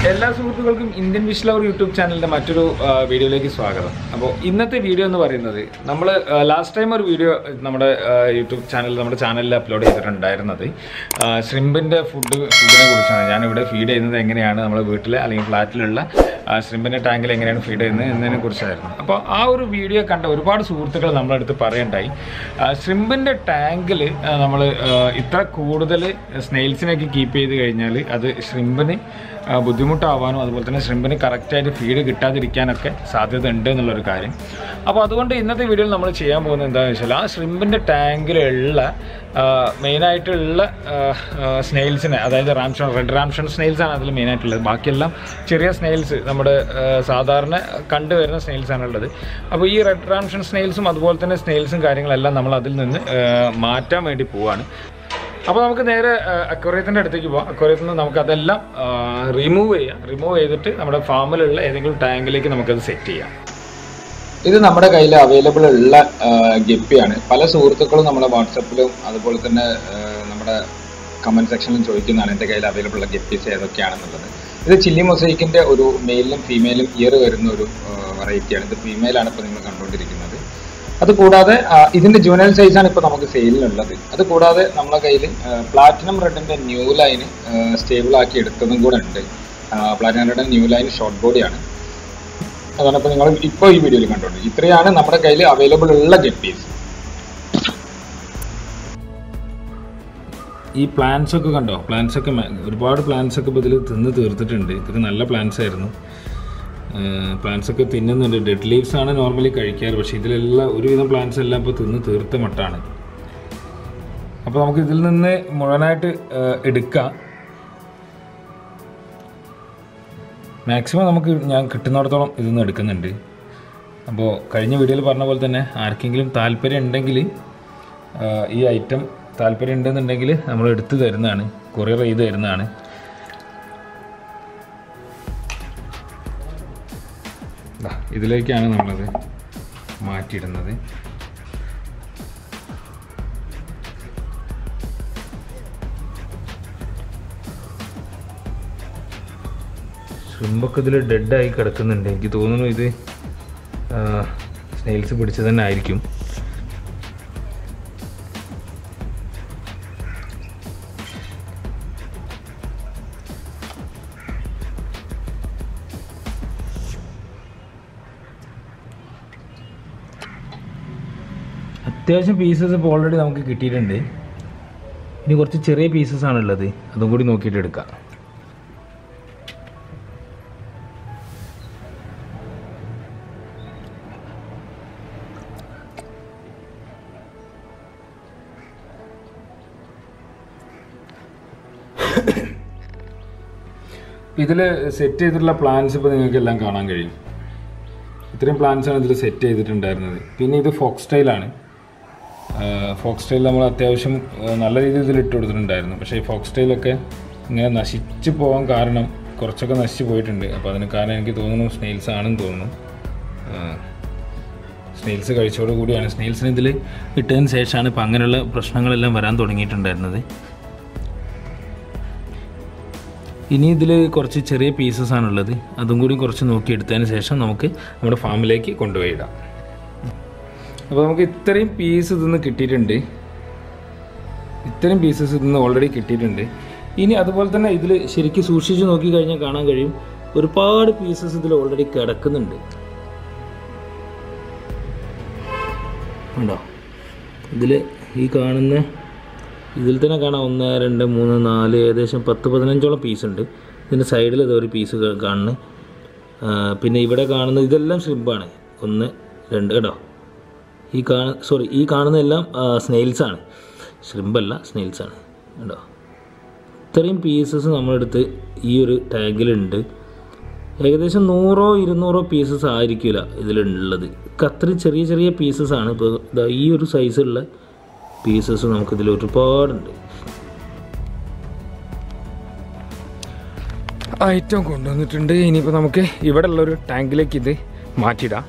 എല്ലാ സുഹൃത്തുക്കൾക്കും Indian fish lover YouTube ചാനലിൻ്റെ മറ്റൊരു വീഡിയോയിലേക്ക് സ്വാഗതം. അപ്പോൾ ഇന്നത്തെ വീഡിയോ എന്ന് പറയുന്നത് നമ്മൾ ലാസ്റ്റ് ടൈം ഒരു വീഡിയോ നമ്മുടെ യൂട്യൂബ് ചാനലിൽ നമ്മുടെ ചാനലിൽ അപ്ലോഡ് ചെയ്തിട്ടുണ്ടായിരുന്നത് ശ്രിമ്പിൻ്റെ ഫുഡിനെ കുറിച്ചാണ്. ഞാനിവിടെ ഫീഡ് ചെയ്യുന്നത് എങ്ങനെയാണ്, നമ്മുടെ വീട്ടിൽ അല്ലെങ്കിൽ ഫ്ലാറ്റിലുള്ള ശ്രിമ്പിൻ്റെ ടാങ്കിൽ എങ്ങനെയാണ് ഫീഡ് ചെയ്യുന്നത് എന്നതിനെ കുറിച്ചായിരുന്നു. അപ്പോൾ ആ ഒരു വീഡിയോ കണ്ട ഒരുപാട് സുഹൃത്തുക്കൾ നമ്മുടെ അടുത്ത് പറയണ്ടായി, ശ്രിമ്പിൻ്റെ ടാങ്കിൽ നമ്മൾ ഇത്ര കൂടുതൽ സ്നെയിൽസിനൊക്കെ കീപ്പ് ചെയ്ത് കഴിഞ്ഞാൽ അത് ശ്രിമ്പിന് ബുദ്ധിമുട്ടാവാനും അതുപോലെ തന്നെ ശ്രിമ്പിന് കറക്റ്റായിട്ട് ഫീഡ് കിട്ടാതിരിക്കാനൊക്കെ സാധ്യത ഉണ്ട് എന്നുള്ളൊരു കാര്യം. അപ്പോൾ അതുകൊണ്ട് ഇന്നത്തെ വീഡിയോയിൽ നമ്മൾ ചെയ്യാൻ പോകുന്നത് എന്താണെന്ന് വെച്ചാൽ ആ ശ്രിമ്പിൻ്റെ ടാങ്കിലുള്ള മെയിനായിട്ടുള്ള സ്നെയിൽസിനെ, അതായത് റെഡ് റാംഷൻ സ്നെയിൽസാണ് അതിൽ മെയിനായിട്ടുള്ളത്. ബാക്കിയെല്ലാം ചെറിയ സ്നെയിൽസ് നമ്മുടെ സാധാരണ കണ്ടുവരുന്ന സ്നെയിൽസാണ് ഉള്ളത്. അപ്പോൾ ഈ റെഡ് റാംഷൻ സ്നെയിൽസും അതുപോലെ തന്നെ സ്നെയിൽസും കാര്യങ്ങളെല്ലാം നമ്മൾ അതിൽ നിന്ന് മാറ്റാൻ വേണ്ടി പോവുകയാണ്. അപ്പോൾ നമുക്ക് നേരെ അക്വേറിയത്തിൻ്റെ അടുത്തേക്ക് പോകാം. അക്വേറിയത്തിൽ നിന്ന് നമുക്കതെല്ലാം റിമൂവ് ചെയ്തിട്ട് നമ്മുടെ ഫാമിലുള്ള ഏതെങ്കിലും ടാങ്കിലേക്ക് നമുക്കത് സെറ്റ് ചെയ്യാം. ഇത് നമ്മുടെ കയ്യിൽ അവൈലബിൾ ഉള്ള ഗപ്പിയാണ്. പല സുഹൃത്തുക്കളും നമ്മുടെ വാട്സപ്പിലും അതുപോലെ തന്നെ നമ്മുടെ കമൻറ്റ് സെക്ഷനിലും ചോദിക്കുന്നതാണ് എൻ്റെ കയ്യിൽ അവൈലബിൾ ഉള്ള ഗപ്പീസ് ഏതൊക്കെയാണെന്നുള്ളത്. ഇത് ചില്ലി മൊസൈക്കിൻ്റെ ഒരു മെയിലും ഫീമെയിലും ഇയർ വരുന്ന ഒരു വെറൈറ്റിയാണ്. ഇത് ഫീമെയിലാണ് ഇപ്പോൾ നിങ്ങൾ കണ്ടുകൊണ്ടിരിക്കുന്നത്. അതുകൂടാതെ ഇതിൻ്റെ ജൂനിയർ സൈസാണ് ഇപ്പോൾ നമുക്ക് സെയിലിനുള്ളത്. അതുകൂടാതെ നമ്മുടെ കയ്യിൽ പ്ലാറ്റിനം റെഡിൻ്റെ ന്യൂ ലൈന് സ്റ്റേബിൾ ആക്കി എടുത്തതും കൂടെ ഉണ്ട്. പ്ലാറ്റിനം റെഡിൻ്റെ ന്യൂ ലൈൻ ഷോർട്ട് ബോഡിയാണ്. അതാണ് ഇപ്പോൾ നിങ്ങൾ ഇപ്പോൾ ഈ വീഡിയോയിൽ കണ്ടുകൊണ്ട്. ഇത്രയാണ് നമ്മുടെ കയ്യിൽ അവൈലബിൾ ഉള്ള ഗപ്പീസ്. ഈ പ്ലാന്റ്സ് ഒക്കെ കണ്ടോ? ഒരുപാട് പ്ലാന്റ്സ് ഒക്കെ ഇപ്പോൾ ഇതിൽ തിന്ന് തീർത്തിട്ടുണ്ട്. ഇതൊക്കെ നല്ല പ്ലാന്റ്സ് ആയിരുന്നു. പ്ലാന്റ്സ് ഒക്കെ തിന്നുന്നുണ്ട്. ഡെഡ് ലീവ്സ് ആണ് നോർമലി കഴിക്കാറ്, പക്ഷേ ഇതിലെല്ലാം ഒരുവിധം പ്ലാന്റ്സ് എല്ലാം ഇപ്പോൾ തിന്ന് തീർത്ത മട്ടാണ്. അപ്പോൾ നമുക്ക് ഇതിൽ നിന്ന് മുഴുവനായിട്ട് എടുക്കാം. മാക്സിമം ഞാൻ കിട്ടുന്നിടത്തോളം ഇതിൽ നിന്ന് എടുക്കുന്നുണ്ട്. അപ്പോൾ കഴിഞ്ഞ വീഡിയോയിൽ പറഞ്ഞ പോലെ തന്നെ ആർക്കെങ്കിലും താല്പര്യം ഉണ്ടെങ്കിൽ ഈ ഐറ്റം താല്പര്യം ഉണ്ടെന്നുണ്ടെങ്കിൽ നമ്മൾ എടുത്ത് തരുന്നതാണ്, കൊറിയർ ചെയ്ത് തരുന്നതാണ്. ഇതിലേക്കാണ് നമ്മളത് മാറ്റിയിടുന്നത്. ശ്രിമ്പൊക്കെ ഇതിൽ ഡെഡായി കിടക്കുന്നുണ്ട്. എനിക്ക് തോന്നുന്നു ഇത് സ്നെയിൽസ് പിടിച്ചത് തന്നെ ആയിരിക്കും. അത്യാവശ്യം പീസസ് ഇപ്പോൾ ഓൾറെഡി നമുക്ക് കിട്ടിയിട്ടുണ്ട്. ഇനി കുറച്ച് ചെറിയ പീസസ് ആണുള്ളത്, അതും കൂടി നോക്കിയിട്ട് എടുക്കാം. ഇതിൽ സെറ്റ് ചെയ്തിട്ടുള്ള പ്ലാന്റ്സ് ഇപ്പോൾ നിങ്ങൾക്ക് എല്ലാം കാണാൻ കഴിയും. ഇത്രയും പ്ലാന്റ്സാണ് ഇതിൽ സെറ്റ് ചെയ്തിട്ടുണ്ടായിരുന്നത്. പിന്നെ ഇത് ഫോക്സ് സ്റ്റൈലാണ്. ഫോക്സ് സ്റ്റൈൽ നമ്മൾ അത്യാവശ്യം നല്ല രീതിയിൽ ഇതിൽ ഇട്ട് കൊടുത്തിട്ടുണ്ടായിരുന്നു. പക്ഷേ ഈ ഫോക്സ് സ്റ്റൈലൊക്കെ ഇങ്ങനെ നശിച്ചു പോകാൻ കാരണം കുറച്ചൊക്കെ നശിച്ചു പോയിട്ടുണ്ട്. അപ്പോൾ അതിന് കാരണം എനിക്ക് തോന്നുന്നു സ്നെയിൽസ് ആണെന്ന് തോന്നുന്നു. സ്നെയിൽസ് കഴിച്ചോട് കൂടിയാണ്, സ്നെയിൽസിന് ഇതിൽ ഇട്ടതിന് ശേഷമാണ് ഇപ്പോൾ അങ്ങനെയുള്ള പ്രശ്നങ്ങളെല്ലാം വരാൻ തുടങ്ങിയിട്ടുണ്ടായിരുന്നത്. ഇനി ഇതിൽ കുറച്ച് ചെറിയ പീസസ് ആണുള്ളത്, അതും കൂടി കുറച്ച് നോക്കിയെടുത്തതിന് ശേഷം നമുക്ക് നമ്മുടെ ഫാമിലേക്ക് കൊണ്ടുപോയിടാം. അപ്പോൾ നമുക്ക് ഇത്രയും പീസ് ഇതിന്ന് കിട്ടിയിട്ടുണ്ട്. ഇത്രയും പീസസ് ഇതിന്ന് ഓൾറെഡി കിട്ടിയിട്ടുണ്ട്. ഇനി അതുപോലെ തന്നെ ഇതിൽ ശരിക്കും സൂക്ഷിച്ച് നോക്കിക്കഴിഞ്ഞാൽ കാണാൻ കഴിയും ഒരുപാട് പീസസ് ഇതിൽ ഓൾറെഡി കിടക്കുന്നുണ്ട്. ഉണ്ടോ? ഈ കാണുന്ന ഇതിൽ തന്നെ കാണാം 1, 2, 3, 4 ഏകദേശം 10-15ഓളം പീസ് ഉണ്ട്. ഇതിൻ്റെ സൈഡിൽ ഇതൊരു പീസ് കാണുന്നത്. പിന്നെ ഇവിടെ കാണുന്നത് ഇതെല്ലാം ശ്രിമ്പാണ്. 1, 2 കേട്ടോ. ഈ കാണുന്നതെല്ലാം സ്നെയിൽസാണ്, ശ്രിമ്പല്ല സ്നെയിൽസാണ് കേട്ടോ. ഇത്രയും പീസസ് നമ്മളെടുത്ത് ഈ ഒരു ടാങ്കിലുണ്ട്. ഏകദേശം 100-200 പീസസ് ആയിരിക്കില്ല ഇതിലുള്ളത്. അത്രയും ചെറിയ ചെറിയ പീസസാണ്. ഇപ്പോൾ ഈ ഒരു സൈസുള്ള പീസസ് നമുക്കിതിൽ ഒരുപാടുണ്ട്. ഐറ്റം കൊണ്ടുവന്നിട്ടുണ്ട്. ഇനിയിപ്പോൾ നമുക്ക് ഇവിടെ ഉള്ളൊരു ടാങ്കിലേക്ക് ഇത് മാറ്റിയിടാം.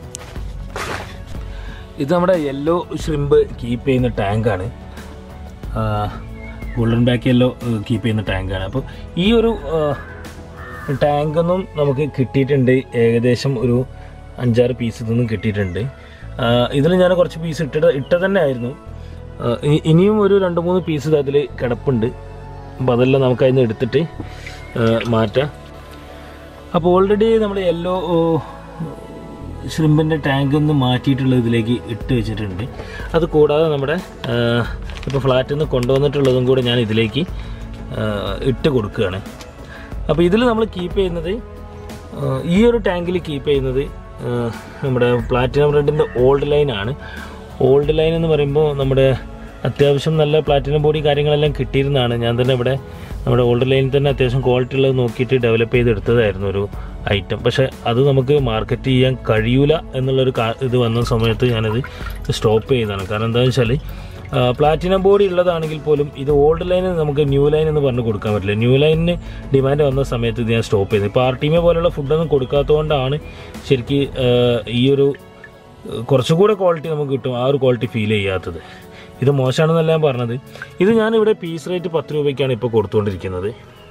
ഇത് നമ്മുടെ യെല്ലോ ശ്രിമ്പ് കീപ്പ് ചെയ്യുന്ന ടാങ്കാണ്. ഗോൾഡൻ ബാക്ക് യെല്ലോ കീപ്പ് ചെയ്യുന്ന ടാങ്കാണ്. അപ്പോൾ ഈ ഒരു ടാങ്കൊന്നും നമുക്ക് കിട്ടിയിട്ടുണ്ട്. ഏകദേശം ഒരു 5-6 പീസ് ഇതൊന്നും കിട്ടിയിട്ടുണ്ട്. ഇതിൽ ഞാൻ കുറച്ച് പീസ് ഇട്ട തന്നെ ആയിരുന്നു. ഇനിയും ഒരു 2-3 പീസ് അതിൽ കിടപ്പുണ്ട്. അപ്പോൾ അതെല്ലാം നമുക്ക് അതിൽ നിന്ന് എടുത്തിട്ട് മാറ്റാം. അപ്പോൾ ഓൾറെഡി നമ്മൾ യെല്ലോ ഷ്രിമ്പിൻ്റെ ടാങ്ക് ഒന്ന് മാറ്റിയിട്ടുള്ള ഇതിലേക്ക് ഇട്ട് വെച്ചിട്ടുണ്ട്. അത് കൂടാതെ നമ്മുടെ ഇപ്പോൾ ഫ്ലാറ്റിൽ നിന്ന് കൊണ്ടുവന്നിട്ടുള്ളതും കൂടെ ഞാൻ ഇതിലേക്ക് ഇട്ട് കൊടുക്കുകയാണ്. അപ്പോൾ ഇതിൽ നമ്മൾ കീപ്പ് ചെയ്യുന്നത്, ഈ ഒരു ടാങ്കിൽ കീപ്പ് ചെയ്യുന്നത് നമ്മുടെ പ്ലാറ്റിനം റെഡിൻ്റെ ഓൾഡ് ലൈനാണ്. ഓൾഡ് ലൈൻ എന്ന് പറയുമ്പോൾ നമ്മുടെ അത്യാവശ്യം നല്ല പ്ലാറ്റിനം ബോഡി കാര്യങ്ങളെല്ലാം കിട്ടിയിരുന്നതാണ്. ഞാൻ തന്നെ ഇവിടെ നമ്മുടെ ഓൾഡ് ലൈനിൽ തന്നെ അത്യാവശ്യം ക്വാളിറ്റി ഉള്ളത് നോക്കിയിട്ട് ഡെവലപ്പ് ചെയ്തെടുത്തതായിരുന്നു ഒരു ഐറ്റം. പക്ഷേ അത് നമുക്ക് മാർക്കറ്റ് ചെയ്യാൻ കഴിയൂല എന്നുള്ളൊരു ഇത് വന്ന സമയത്ത് ഞാനത് സ്റ്റോപ്പ് ചെയ്തതാണ്. കാരണം എന്താണെന്ന് വെച്ചാൽ പ്ലാറ്റിനം ബോഡി ഉള്ളതാണെങ്കിൽ പോലും ഇത് ഓൾഡ് ലൈന് നമുക്ക് ന്യൂ ലൈൻ എന്ന് പറഞ്ഞ് കൊടുക്കാൻ പറ്റില്ല. ന്യൂ ലൈനിന് ഡിമാൻഡ് വന്ന സമയത്ത് ഇത് ഞാൻ സ്റ്റോപ്പ് ചെയ്തു. ഇപ്പോൾ ആർട്ടിമേ പോലുള്ള ഫുഡൊന്നും കൊടുക്കാത്തതുകൊണ്ടാണ് ശരിക്കും ഈ ഒരു കുറച്ചുകൂടെ ക്വാളിറ്റി നമുക്ക് കിട്ടും, ആ ഒരു ക്വാളിറ്റി ഫീൽ ചെയ്യാത്തത്. ഇത് മോശമാണെന്നല്ല ഞാൻ പറഞ്ഞത്. ഇത് ഞാനിവിടെ പീസ് റേറ്റ് 10 രൂപയ്ക്കാണ് ഇപ്പോൾ കൊടുത്തുകൊണ്ടിരിക്കുന്നത്.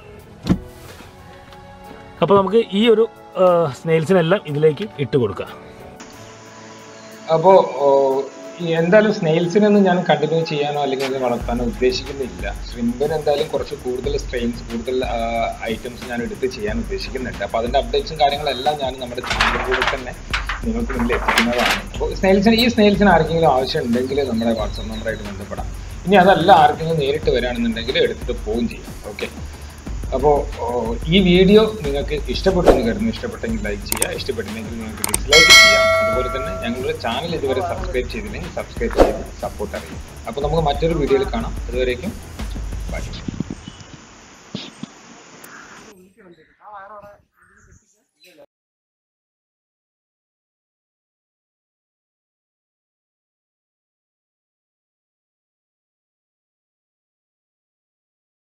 അപ്പോൾ നമുക്ക് ഈ ഒരു സ്നെയിൽസിനെല്ലാം ഇതിലേക്ക് ഇട്ട് കൊടുക്കാം. അപ്പോൾ എന്തായാലും സ്നെയിൽസിനൊന്നും ഞാൻ കണ്ടിന്യൂ ചെയ്യാനോ അല്ലെങ്കിൽ അത് വളർത്താനോ ഉദ്ദേശിക്കുന്നില്ല. ഷ്രിമ്പിന് എന്തായാലും കുറച്ച് കൂടുതൽ സ്ട്രെയിൻസ്, കൂടുതൽ ഐറ്റംസ് ഞാൻ എടുത്ത് ചെയ്യാൻ ഉദ്ദേശിക്കുന്നുണ്ട്. അപ്പോൾ അതിൻ്റെ അപ്ഡേറ്റ്സും കാര്യങ്ങളെല്ലാം ഞാൻ നമ്മുടെ ചാനലിലൂടെ തന്നെ നിങ്ങൾക്ക് മുന്നിൽ എത്തിക്കുന്നതാണ്. അപ്പോൾ ഈ സ്നെയിൽസിന് ആർക്കെങ്കിലും ആവശ്യം ഉണ്ടെങ്കിൽ നമ്മുടെ വാട്സപ്പ് നമ്പറായിട്ട് ബന്ധപ്പെടാം. ഇനി അതല്ല ആർക്കെങ്കിലും നേരിട്ട് വരികയാണെന്നുണ്ടെങ്കിൽ എടുത്തിട്ട് പോവുകയും ചെയ്യാം. ഓക്കെ, അപ്പോൾ ഈ വീഡിയോ നിങ്ങൾക്ക് ഇഷ്ടപ്പെട്ടെന്ന് കരുതുന്നു. ഇഷ്ടപ്പെട്ടെങ്കിൽ ലൈക്ക് ചെയ്യുക, ഇഷ്ടപ്പെട്ടില്ലെങ്കിൽ നിങ്ങൾക്ക് ഡിസ്ലൈക്ക് ചെയ്യാം. അതുപോലെ തന്നെ ഞങ്ങളുടെ ചാനൽ ഇതുവരെ സബ്സ്ക്രൈബ് ചെയ്തില്ലെങ്കിൽ സബ്സ്ക്രൈബ് ചെയ്ത് സപ്പോർട്ട് അറിയും. അപ്പോൾ നമുക്ക് മറ്റൊരു വീഡിയോയിൽ കാണാം. അതുവരേക്കും ബൈ.